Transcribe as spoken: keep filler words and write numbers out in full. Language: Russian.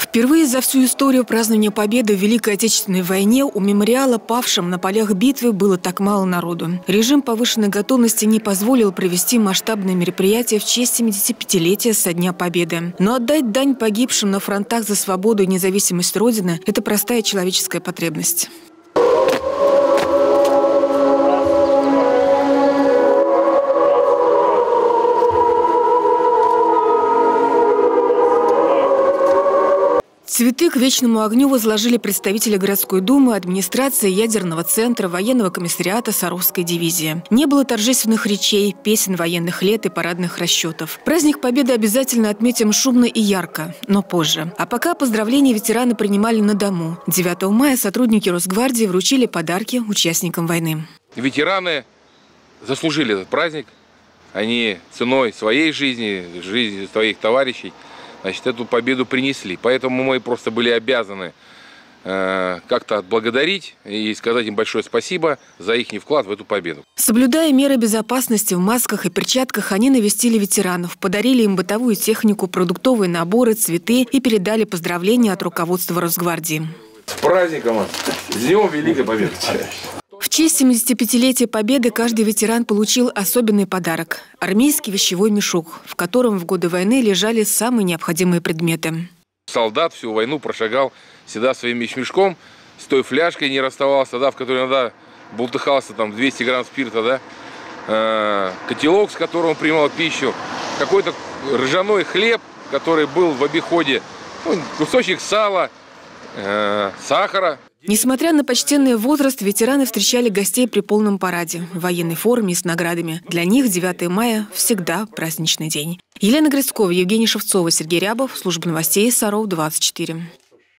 Впервые за всю историю празднования Победы в Великой Отечественной войне у мемориала павшим на полях битвы было так мало народу. Режим повышенной готовности не позволил провести масштабное мероприятие в честь семидесятипятилетия со Дня Победы. Но отдать дань погибшим на фронтах за свободу и независимость Родины – это простая человеческая потребность. Цветы к вечному огню возложили представители городской думы, администрации, ядерного центра, военного комиссариата Саровской дивизии. Не было торжественных речей, песен военных лет и парадных расчетов. Праздник Победы обязательно отметим шумно и ярко, но позже. А пока поздравления ветераны принимали на дому. девятого мая сотрудники Росгвардии вручили подарки участникам войны. Ветераны заслужили этот праздник. Они ценой своей жизни, жизни своих товарищей, значит, эту победу принесли. Поэтому мы просто были обязаны э, как-то отблагодарить и сказать им большое спасибо за их вклад в эту победу. Соблюдая меры безопасности, в масках и перчатках они навестили ветеранов, подарили им бытовую технику, продуктовые наборы, цветы и передали поздравления от руководства Росгвардии. С праздником! С Днем Великой Победы! В честь семидесятипятилетия Победы каждый ветеран получил особенный подарок – армейский вещевой мешок, в котором в годы войны лежали самые необходимые предметы. Солдат всю войну прошагал всегда своим мешком, с той фляжкой не расставался, да, в которой иногда бултыхался там двести грамм спирта, да, э, котелок, с которым он принимал пищу, какой-то ржаной хлеб, который был в обиходе, ну, кусочек сала, э, сахара. Несмотря на почтенный возраст, ветераны встречали гостей при полном параде, в военной форме и с наградами. Для них девятое мая всегда праздничный день. Елена Грицкова, Евгений Шевцова, Сергей Рябов, служба новостей Саров двадцать четыре.